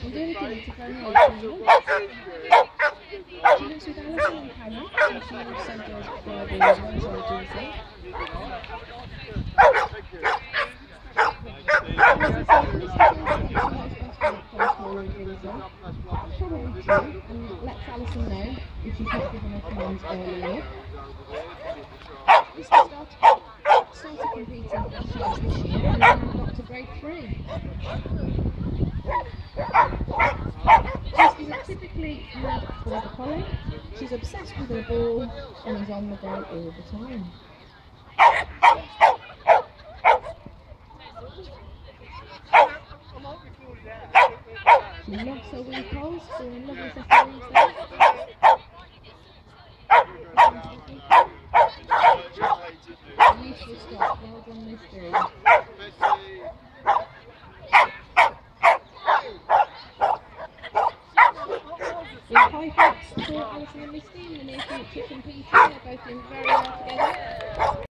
I'm doing a guinea to go home. She lives with Alison and Karen, and she also does Friday as well, so GC. Alison said, Mr. George thinks she knows best when it comes to all agility. Probably true, and lets Alison know if she's not given her commands early enough. Mr. started competing at shows this year and has now got to grade 3. Jess is a typically mad border collie. She's obsessed with her ball and is on the go all the time. She loves her wee poles, doing lovely set of leaves there. Useful stop, well done Miss G. With high hopes for Alison and Misty in the near future competing, they're both doing very well together.